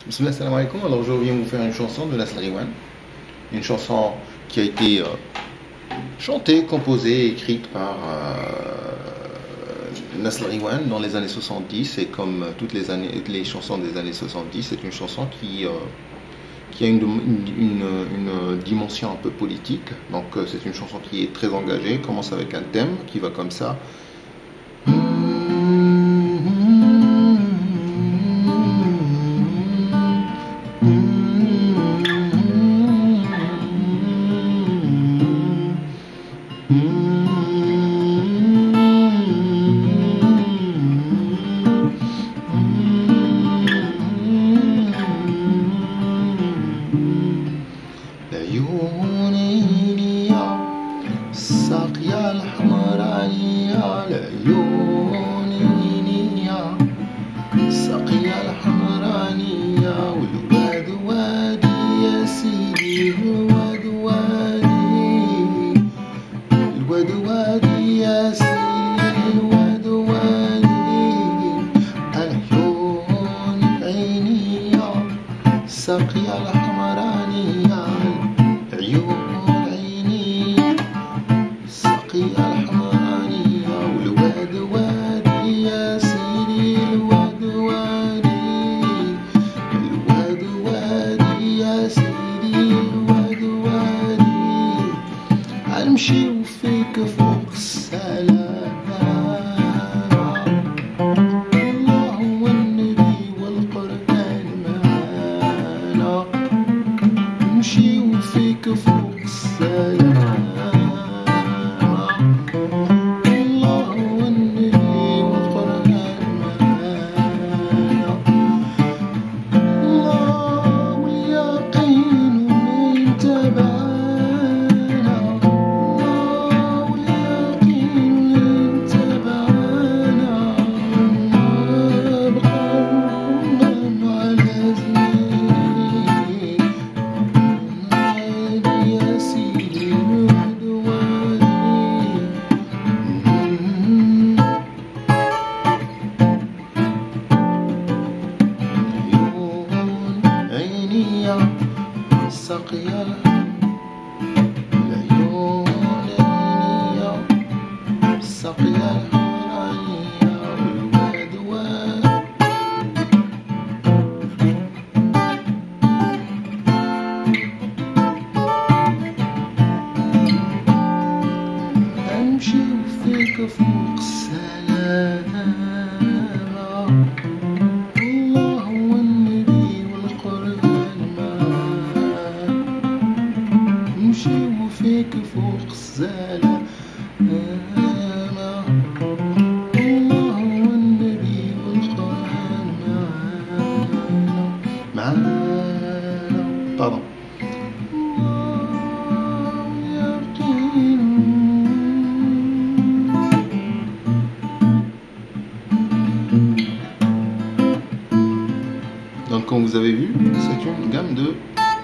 Bismillah, salam alaikum. Alors aujourd'hui, je vais vous faire une chanson de Nasl Riwan. Une chanson qui a été chantée, composée, écrite par Nasl Riwan dans les années 70. Et comme toutes les chansons des années 70, c'est une chanson qui a une dimension un peu politique. Donc c'est une chanson qui est très engagée. Commence avec un thème qui va comme ça. الساقية الحمرانية العيونية الساقية الحمرانية والواد وادي يا سيدي الواد وادي الواد وادي يا سيدي الواد وادي العيون العينية الساقية الحمرانية العيون الحمرانية والواد وادي يا سيدي الواد وادي الواد وادي يا سيدي الواد وادي أمشي وفيك فوق السلامة الله والنبي والقرآن معانا أمشي وفيك فوق السلامة الساقية العيون العينية الساقية الحمرانية والواد واد أمشي وفيك فوق السلامة الله والنبي والقرآن أمشي وفيك فوق السلامة الله والنبي والقرآن معانا pardon. Donc comme vous avez vu, c'est une gamme de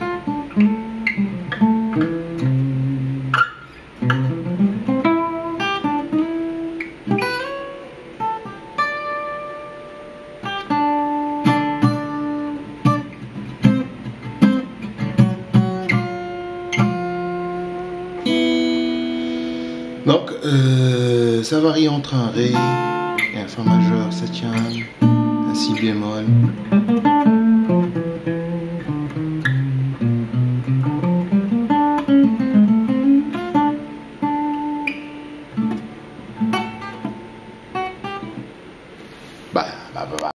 donc ça varie entre un Ré et un Fa majeur septième, un Si bémol. Bah.